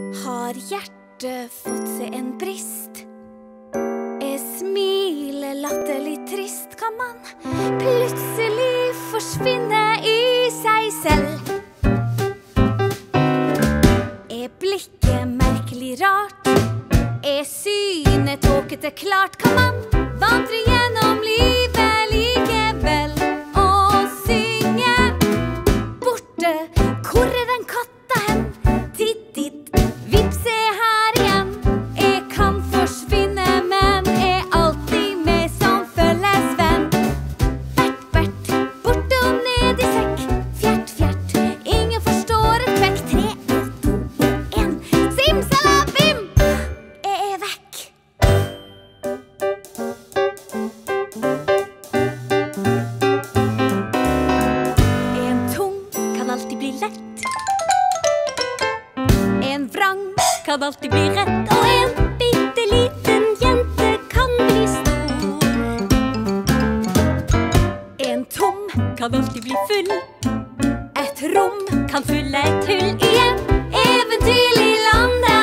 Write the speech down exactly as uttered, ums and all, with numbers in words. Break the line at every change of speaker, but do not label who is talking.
Har hjertet fått seg en brist? Jeg smiler latterlig trist. Kan man plutselig forsvinne i seg selv? Er blikket merkelig rart? Er synet tåkete klart? Kan man vandre gjennom livet likevel og synge? Borte, hvor er den katta hen? Titt, titt, vips er her igjen. Jeg kan forsvinne, men er alltid med som følgesvenn. Bert, bert, borte og ned i sekk. Fjert, fjert, ingen forstår et kvekk. Tre, to og en. Simsalabim! Jeg er vekk. En tung kan alltid bli lett. En vrang kan alltid bli rett. Og en bitte liten jente kan bli stor. En tom kan alltid bli full. Et rom kan fylle et hull. I en eventyrlig land.